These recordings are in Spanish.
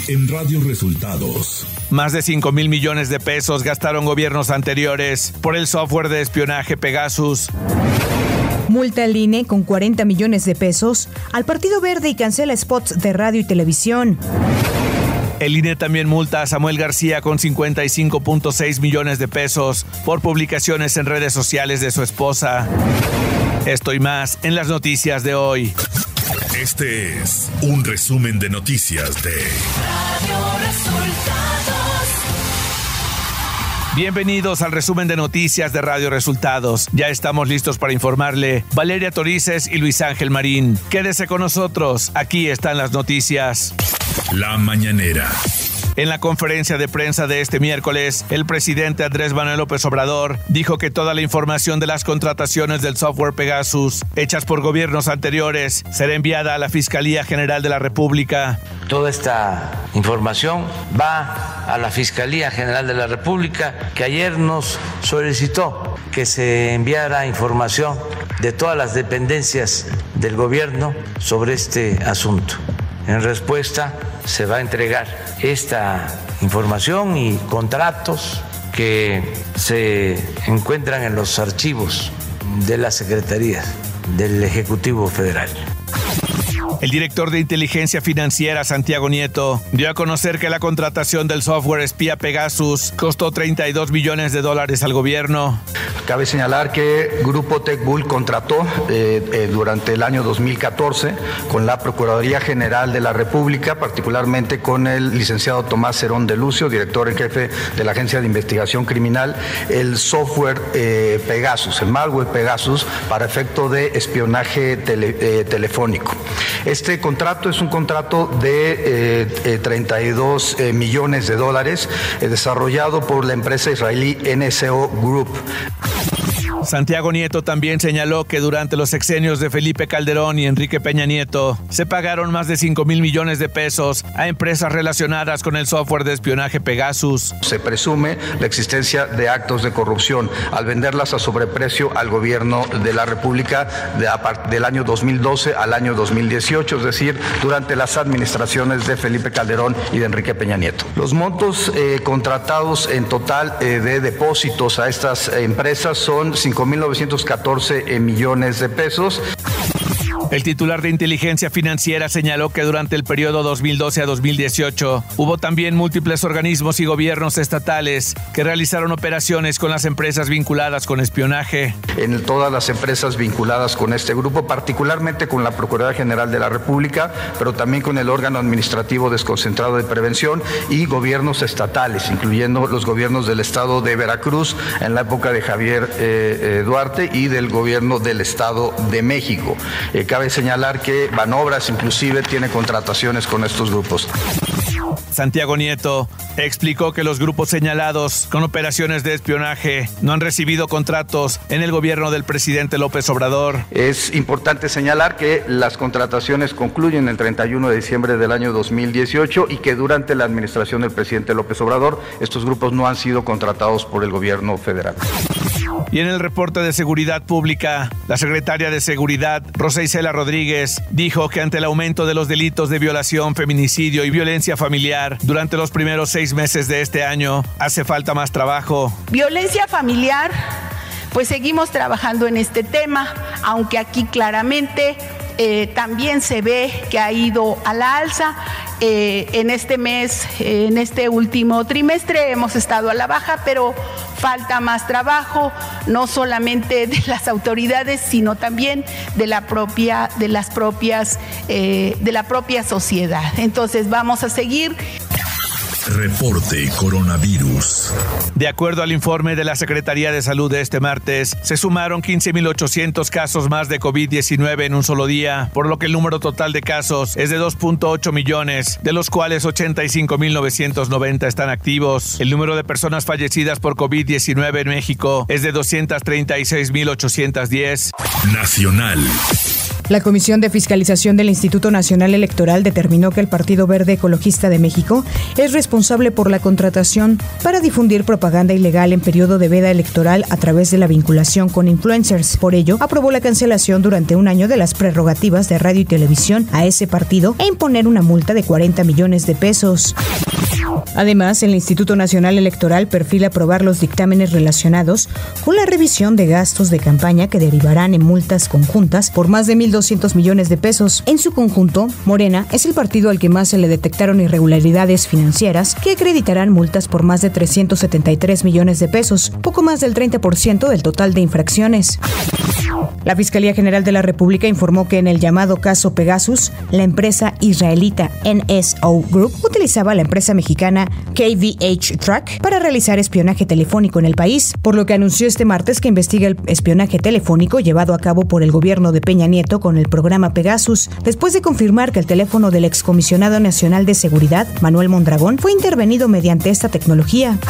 en Radio Resultados. Más de 5,000 millones de pesos gastaron gobiernos anteriores por el software de espionaje Pegasus. Multa al INE con 40 millones de pesos al Partido Verde y cancela spots de radio y televisión. El INE también multa a Samuel García con 55.6 millones de pesos por publicaciones en redes sociales de su esposa. Esto y más en las noticias de hoy. Este es un resumen de noticias de Radio Resultados. Bienvenidos al resumen de noticias de Radio Resultados. Ya estamos listos para informarle Valeria Torices y Luis Ángel Marín. Quédese con nosotros, aquí están las noticias. La mañanera. En la conferencia de prensa de este miércoles, el presidente Andrés Manuel López Obrador dijo que toda la información de las contrataciones del software Pegasus, hechas por gobiernos anteriores, será enviada a la Fiscalía General de la República. Toda esta información va a la Fiscalía General de la República, que ayer nos solicitó que se enviara información de todas las dependencias del gobierno sobre este asunto. En respuesta, se va a entregar esta información y contratos que se encuentran en los archivos de la Secretaría del Ejecutivo Federal. El director de Inteligencia Financiera, Santiago Nieto, dio a conocer que la contratación del software espía Pegasus costó $32 millones al gobierno. Cabe señalar que Grupo Tecbull contrató durante el año 2014 con la Procuraduría General de la República, particularmente con el licenciado Tomás Herón de Lucio, director en jefe de la Agencia de Investigación Criminal, el software Pegasus, el malware Pegasus, para efecto de espionaje telefónico. Este contrato es un contrato de 32 millones de dólares desarrollado por la empresa israelí NSO Group. Santiago Nieto también señaló que durante los sexenios de Felipe Calderón y Enrique Peña Nieto se pagaron más de 5,000 millones de pesos a empresas relacionadas con el software de espionaje Pegasus. Se presume la existencia de actos de corrupción al venderlas a sobreprecio al gobierno de la República del año 2012 al año 2018, es decir, durante las administraciones de Felipe Calderón y de Enrique Peña Nieto. Los montos contratados en total de depósitos a estas empresas son 5,914 millones de pesos. El titular de Inteligencia Financiera señaló que durante el periodo 2012 a 2018 hubo también múltiples organismos y gobiernos estatales que realizaron operaciones con las empresas vinculadas con espionaje. En todas las empresas vinculadas con este grupo, particularmente con la Procuraduría General de la República, pero también con el órgano administrativo desconcentrado de prevención y gobiernos estatales, incluyendo los gobiernos del estado de Veracruz en la época de Javier Duarte y del gobierno del Estado de México. Cabe señalar que Banobras inclusive tiene contrataciones con estos grupos. Santiago Nieto explicó que los grupos señalados con operaciones de espionaje no han recibido contratos en el gobierno del presidente López Obrador. Es importante señalar que las contrataciones concluyen el 31 de diciembre del año 2018 y que durante la administración del presidente López Obrador estos grupos no han sido contratados por el gobierno federal. Y en el reporte de seguridad pública, la secretaria de Seguridad, Rosa Isela Rodríguez, dijo que ante el aumento de los delitos de violación, feminicidio y violencia familiar durante los primeros 6 meses de este año, hace falta más trabajo. Violencia familiar, pues seguimos trabajando en este tema, aunque aquí claramente también se ve que ha ido a la alza. En este mes, en este último trimestre hemos estado a la baja, pero falta más trabajo, no solamente de las autoridades, sino también de la propia sociedad. Entonces vamos a seguir. Reporte Coronavirus. De acuerdo al informe de la Secretaría de Salud de este martes, se sumaron 15,800 casos más de COVID-19 en un solo día, por lo que el número total de casos es de 2.8 millones, de los cuales 85,990 están activos. El número de personas fallecidas por COVID-19 en México es de 236,810. Nacional. La Comisión de Fiscalización del Instituto Nacional Electoral determinó que el Partido Verde Ecologista de México es responsable por la contratación para difundir propaganda ilegal en periodo de veda electoral a través de la vinculación con influencers. Por ello, aprobó la cancelación durante un año de las prerrogativas de radio y televisión a ese partido e imponer una multa de 40 millones de pesos. Además, el Instituto Nacional Electoral perfila aprobar los dictámenes relacionados con la revisión de gastos de campaña que derivarán en multas conjuntas por más de 1.200 millones de pesos. En su conjunto, Morena es el partido al que más se le detectaron irregularidades financieras que acreditarán multas por más de 373 millones de pesos, poco más del 30% del total de infracciones. La Fiscalía General de la República informó que en el llamado caso Pegasus, la empresa israelita NSO Group utilizaba a la empresa mexicana KVH Track para realizar espionaje telefónico en el país, por lo que anunció este martes que investiga el espionaje telefónico llevado a cabo por el gobierno de Peña Nieto con el programa Pegasus, después de confirmar que el teléfono del excomisionado nacional de seguridad, Manuel Mondragón, fue intervenido mediante esta tecnología.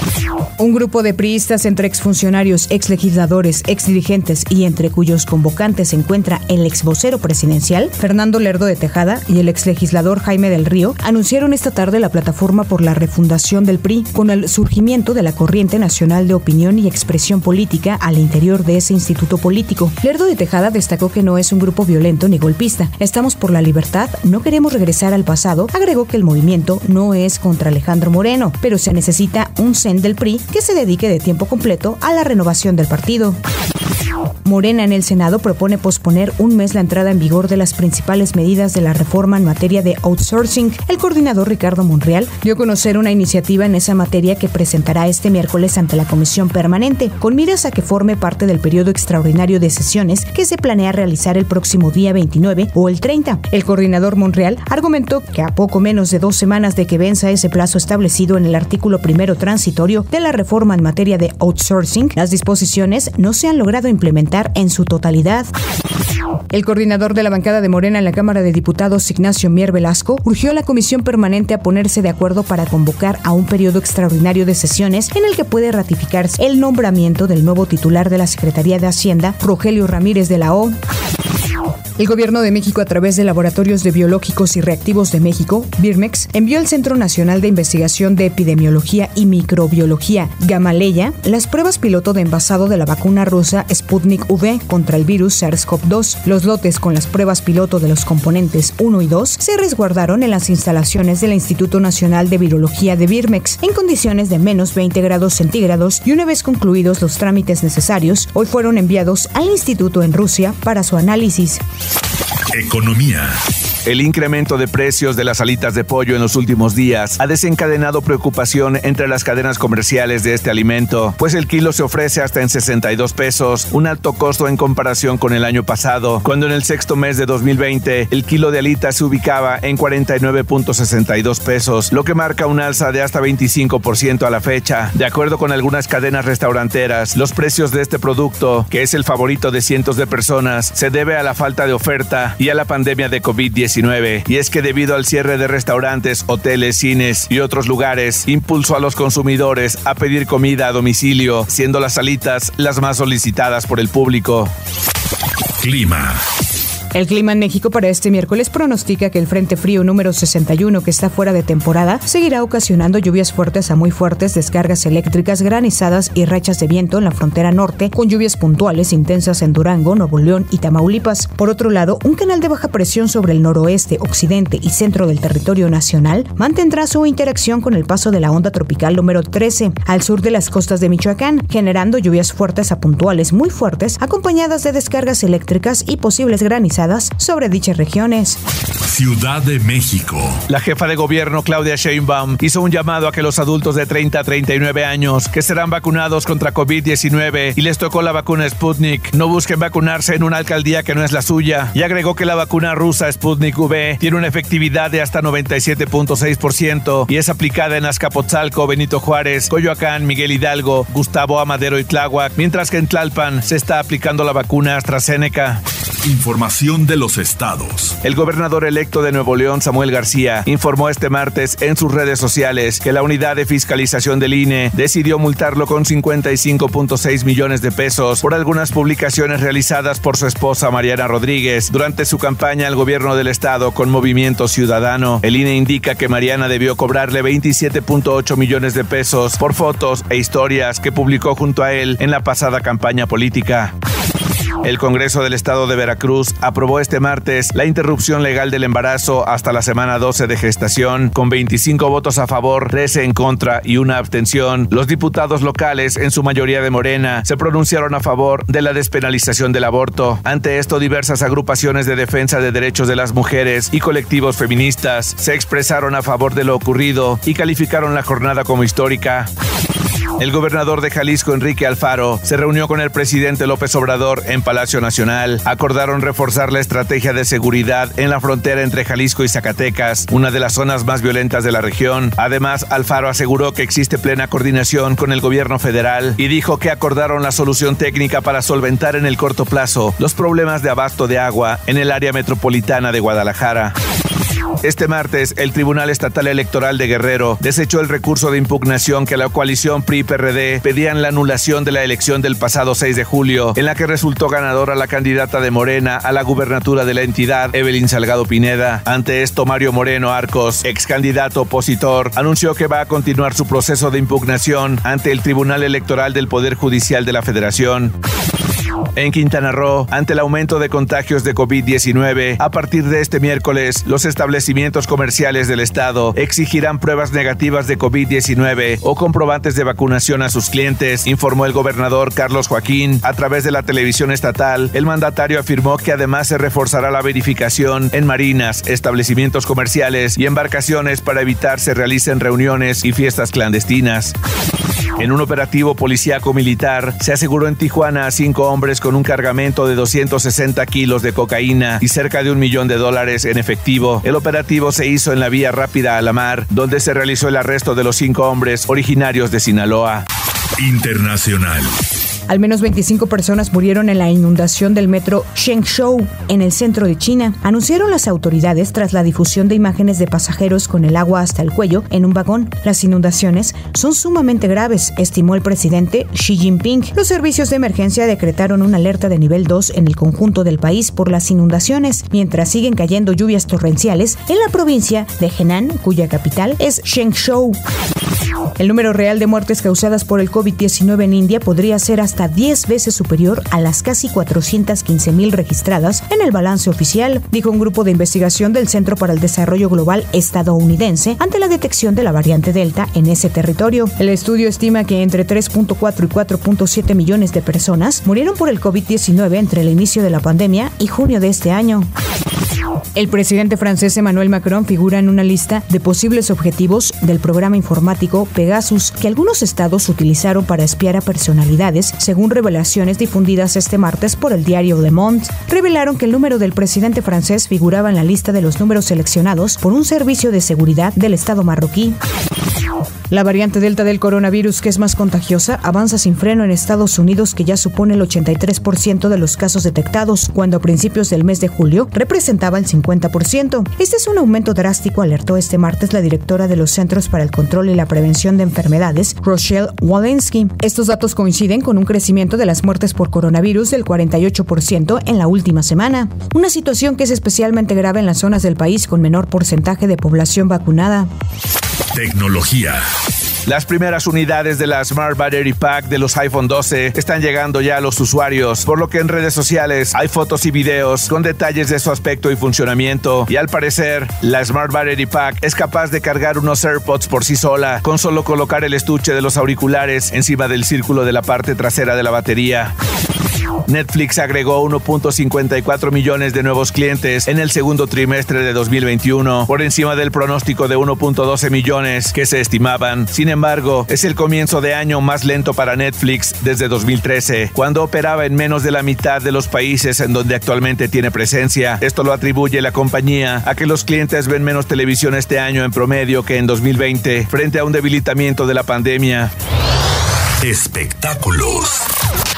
Un grupo de priistas entre exfuncionarios, exlegisladores, exdirigentes y entre cuyos convocantes se encuentra el exvocero presidencial, Fernando Lerdo de Tejada, y el exlegislador Jaime del Río, anunciaron esta tarde la plataforma por la refundación del PRI con el surgimiento de la corriente nacional de opinión y expresión política al interior de ese instituto político. Lerdo de Tejada destacó que no es un grupo violento ni golpista. Estamos por la libertad, no queremos regresar al pasado. Agregó que el movimiento no es contra Alejandro Moreno, pero se necesita un CEN del PRI que se dedique de tiempo completo a la renovación del partido. Morena en el Senado propone posponer un mes la entrada en vigor de las principales medidas de la reforma en materia de outsourcing. El coordinador Ricardo Monreal dio a conocer una iniciativa en esa materia que presentará este miércoles ante la Comisión Permanente, con miras a que forme parte del periodo extraordinario de sesiones que se planea realizar el próximo día 29 o el 30. El coordinador Monreal argumentó que a poco menos de 2 semanas de que venza ese plazo establecido en el artículo primero transitorio de la reforma en materia de outsourcing, las disposiciones no se han logrado implementar en su totalidad. El coordinador de la bancada de Morena en la Cámara de Diputados, Ignacio Mier Velasco, urgió a la Comisión Permanente a ponerse de acuerdo para convocar a un periodo extraordinario de sesiones en el que puede ratificarse el nombramiento del nuevo titular de la Secretaría de Hacienda, Rogelio Ramírez de la O. El Gobierno de México, a través de Laboratorios de Biológicos y Reactivos de México, Birmex, envió al Centro Nacional de Investigación de Epidemiología y Microbiología, Gamaleya, las pruebas piloto de envasado de la vacuna rusa Sputnik V contra el virus SARS-CoV-2. Los lotes con las pruebas piloto de los componentes 1 y 2 se resguardaron en las instalaciones del Instituto Nacional de Virología de Birmex, en condiciones de menos 20 grados centígrados, y una vez concluidos los trámites necesarios, hoy fueron enviados al instituto en Rusia para su análisis. Economía. El incremento de precios de las alitas de pollo en los últimos días ha desencadenado preocupación entre las cadenas comerciales de este alimento, pues el kilo se ofrece hasta en 62 pesos, un alto costo en comparación con el año pasado, cuando en el sexto mes de 2020 el kilo de alitas se ubicaba en 49.62 pesos, lo que marca un alza de hasta 25% a la fecha. De acuerdo con algunas cadenas restauranteras, los precios de este producto, que es el favorito de cientos de personas, se debe a la falta de oferta y a la pandemia de COVID-19. Y es que debido al cierre de restaurantes, hoteles, cines y otros lugares, impulsó a los consumidores a pedir comida a domicilio, siendo las alitas las más solicitadas por el público. Clima. El clima en México para este miércoles pronostica que el Frente Frío número 61, que está fuera de temporada, seguirá ocasionando lluvias fuertes a muy fuertes, descargas eléctricas, granizadas y rachas de viento en la frontera norte, con lluvias puntuales intensas en Durango, Nuevo León y Tamaulipas. Por otro lado, un canal de baja presión sobre el noroeste, occidente y centro del territorio nacional mantendrá su interacción con el paso de la onda tropical número 13 al sur de las costas de Michoacán, generando lluvias fuertes a puntuales muy fuertes, acompañadas de descargas eléctricas y posibles granizadas sobre dichas regiones. Ciudad de México. La jefa de gobierno, Claudia Sheinbaum, hizo un llamado a que los adultos de 30 a 39 años que serán vacunados contra COVID-19 y les tocó la vacuna Sputnik no busquen vacunarse en una alcaldía que no es la suya, y agregó que la vacuna rusa Sputnik V tiene una efectividad de hasta 97.6% y es aplicada en Azcapotzalco, Benito Juárez, Coyoacán, Miguel Hidalgo, Gustavo Amadero y Tláhuac, mientras que en Tlalpan se está aplicando la vacuna AstraZeneca. Información de los estados. El gobernador electo de Nuevo León, Samuel García, informó este martes en sus redes sociales que la unidad de fiscalización del INE decidió multarlo con 55.6 millones de pesos por algunas publicaciones realizadas por su esposa Mariana Rodríguez durante su campaña al gobierno del estado con Movimiento Ciudadano. El INE indica que Mariana debió cobrarle 27.8 millones de pesos por fotos e historias que publicó junto a él en la pasada campaña política. El Congreso del Estado de Veracruz aprobó este martes la interrupción legal del embarazo hasta la semana 12 de gestación, con 25 votos a favor, 13 en contra y una abstención. Los diputados locales, en su mayoría de Morena, se pronunciaron a favor de la despenalización del aborto. Ante esto, diversas agrupaciones de defensa de derechos de las mujeres y colectivos feministas se expresaron a favor de lo ocurrido y calificaron la jornada como histórica. El gobernador de Jalisco, Enrique Alfaro, se reunió con el presidente López Obrador en Palacio Nacional. Acordaron reforzar la estrategia de seguridad en la frontera entre Jalisco y Zacatecas, una de las zonas más violentas de la región. Además, Alfaro aseguró que existe plena coordinación con el gobierno federal y dijo que acordaron la solución técnica para solventar en el corto plazo los problemas de abasto de agua en el área metropolitana de Guadalajara. Este martes, el Tribunal Estatal Electoral de Guerrero desechó el recurso de impugnación que la coalición PRI-PRD pedían la anulación de la elección del pasado 6 de julio, en la que resultó ganadora la candidata de Morena a la gubernatura de la entidad, Evelyn Salgado Pineda. Ante esto, Mario Moreno Arcos, ex candidato opositor, anunció que va a continuar su proceso de impugnación ante el Tribunal Electoral del Poder Judicial de la Federación. En Quintana Roo, ante el aumento de contagios de COVID-19, a partir de este miércoles, los establecimientos comerciales del estado exigirán pruebas negativas de COVID-19 o comprobantes de vacunación a sus clientes, informó el gobernador Carlos Joaquín. A través de la televisión estatal, el mandatario afirmó que además se reforzará la verificación en marinas, establecimientos comerciales y embarcaciones para evitar se realicen reuniones y fiestas clandestinas. En un operativo policíaco militar, se aseguró en Tijuana a 5 hombres con un cargamento de 260 kilos de cocaína y cerca de $1 millón en efectivo. El operativo se hizo en la vía rápida a la mar, donde se realizó el arresto de los 5 hombres originarios de Sinaloa. Internacional. Al menos 25 personas murieron en la inundación del metro Chengzhou, en el centro de China, anunciaron las autoridades tras la difusión de imágenes de pasajeros con el agua hasta el cuello en un vagón. Las inundaciones son sumamente graves, estimó el presidente Xi Jinping. Los servicios de emergencia decretaron una alerta de nivel 2 en el conjunto del país por las inundaciones, mientras siguen cayendo lluvias torrenciales en la provincia de Henan, cuya capital es Chengzhou. El número real de muertes causadas por el COVID-19 en India podría ser hasta 10 veces superior a las casi 415,000 registradas en el balance oficial, dijo un grupo de investigación del Centro para el Desarrollo Global estadounidense ante la detección de la variante Delta en ese territorio. El estudio estima que entre 3.4 y 4.7 millones de personas murieron por el COVID-19 entre el inicio de la pandemia y junio de este año. El presidente francés Emmanuel Macron figura en una lista de posibles objetivos del programa informático Pegasus, que algunos estados utilizaron para espiar a personalidades, según revelaciones difundidas este martes por el diario Le Monde. Revelaron que el número del presidente francés figuraba en la lista de los números seleccionados por un servicio de seguridad del estado marroquí. La variante Delta del coronavirus, que es más contagiosa, avanza sin freno en Estados Unidos, que ya supone el 83% de los casos detectados, cuando a principios del mes de julio representaba el 50%. Este es un aumento drástico, alertó este martes la directora de los Centros para el Control y la Prevención de Enfermedades, Rochelle Walensky. Estos datos coinciden con un crecimiento de las muertes por coronavirus del 48% en la última semana, una situación que es especialmente grave en las zonas del país con menor porcentaje de población vacunada. Tecnología. Las primeras unidades de la Smart Battery Pack de los iPhone 12 están llegando ya a los usuarios, por lo que en redes sociales hay fotos y videos con detalles de su aspecto y funcionamiento. Y al parecer, la Smart Battery Pack es capaz de cargar unos AirPods por sí sola, con solo colocar el estuche de los auriculares encima del círculo de la parte trasera de la batería. Netflix agregó 1.54 millones de nuevos clientes en el segundo trimestre de 2021, por encima del pronóstico de 1.12 millones que se estimaban. Sin embargo, es el comienzo de año más lento para Netflix desde 2013, cuando operaba en menos de la mitad de los países en donde actualmente tiene presencia. Esto lo atribuye la compañía a que los clientes ven menos televisión este año en promedio que en 2020, frente a un debilitamiento de la pandemia. Espectáculos.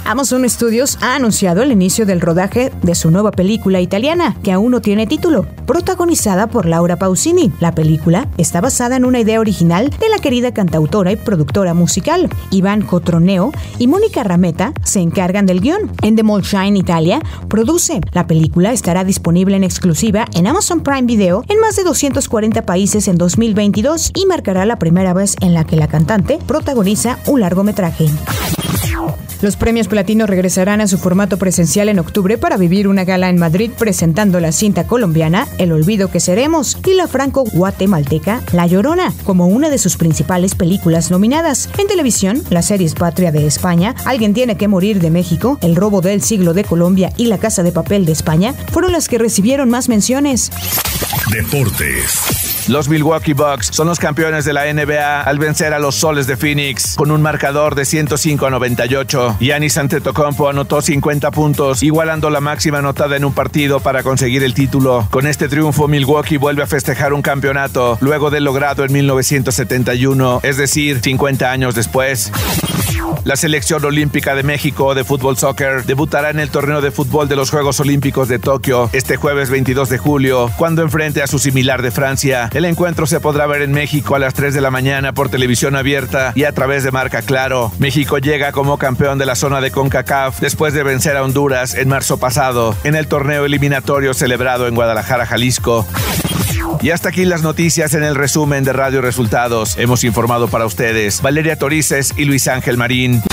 Amazon Studios ha anunciado el inicio del rodaje de su nueva película italiana, que aún no tiene título, protagonizada por Laura Pausini. La película está basada en una idea original de la querida cantautora y productora musical. Iván Cotroneo y Mónica Rameta se encargan del guión. Endemol Shine Italia produce. La película estará disponible en exclusiva en Amazon Prime Video en más de 240 países en 2022 y marcará la primera vez en la que la cantante protagoniza un largometraje. Los premios Platino regresarán a su formato presencial en octubre para vivir una gala en Madrid presentando la cinta colombiana El olvido que seremos y la franco-guatemalteca La Llorona como una de sus principales películas nominadas. En televisión, las series Patria de España, Alguien tiene que morir de México, El robo del siglo de Colombia y La Casa de Papel de España fueron las que recibieron más menciones. Deportes. Los Milwaukee Bucks son los campeones de la NBA al vencer a los Soles de Phoenix con un marcador de 105-98. Giannis Antetokounmpo anotó 50 puntos, igualando la máxima anotada en un partido para conseguir el título. Con este triunfo, Milwaukee vuelve a festejar un campeonato luego de logrado en 1971, es decir, 50 años después. La selección olímpica de México de fútbol soccer debutará en el torneo de fútbol de los Juegos Olímpicos de Tokio este jueves 22 de julio, cuando enfrente a su similar de Francia. El encuentro se podrá ver en México a las 3 de la mañana por televisión abierta y a través de Marca Claro. México llega como campeón de la zona de CONCACAF después de vencer a Honduras en marzo pasado en el torneo eliminatorio celebrado en Guadalajara, Jalisco. Y hasta aquí las noticias en el resumen de Radio Resultados. Hemos informado para ustedes Valeria Torices y Luis Ángel Marín.